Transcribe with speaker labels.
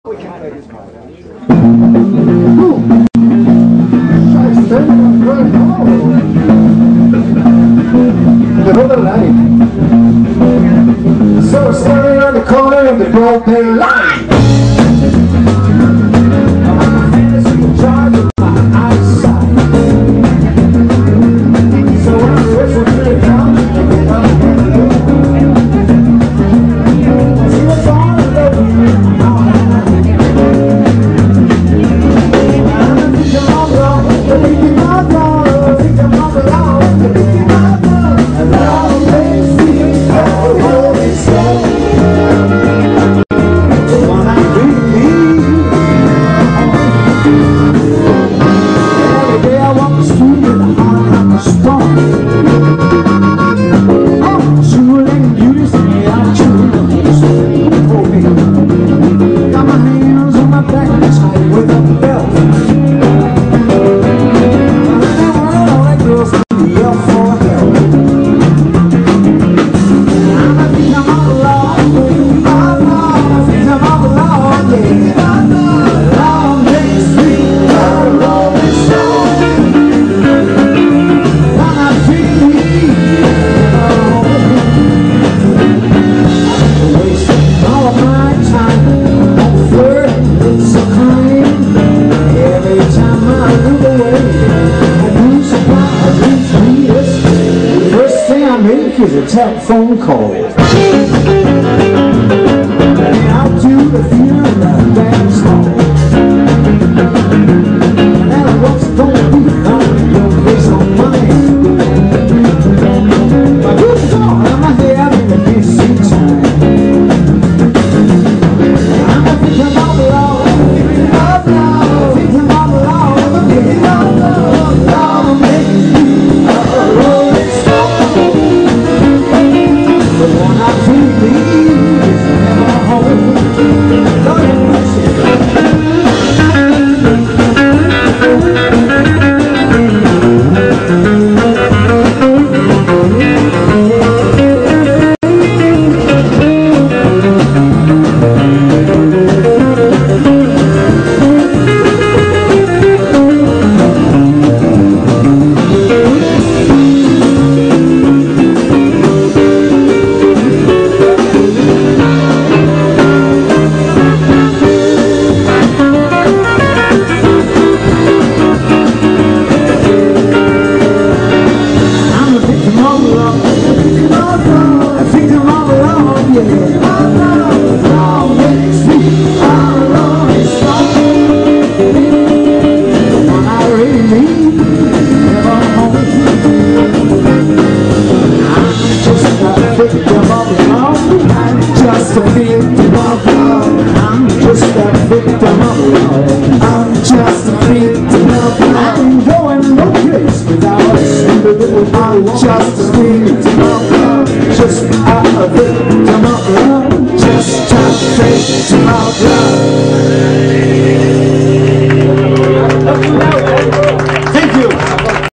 Speaker 1: We kind of just so standing on the corner of the broad pay line. I'm a fantasy in charge of my eyesight. So when I whistle to the ground, I get up and go. See what's on the road. Is a telephone call. Out to the funeral dance hall. Now what's gonna be on your face on mine? My good God, I'm having a busy time. I'm thinking about the law, thinking about the law, thinking about the law, thinking about the law, make me a rolling stone. The one I believe is never home. Lord have mercy. Just a victim of love. I'm just a victim of love. I'm just a victim of love. I'm going no place without a single little. I'm just a victim of love. Just a victim.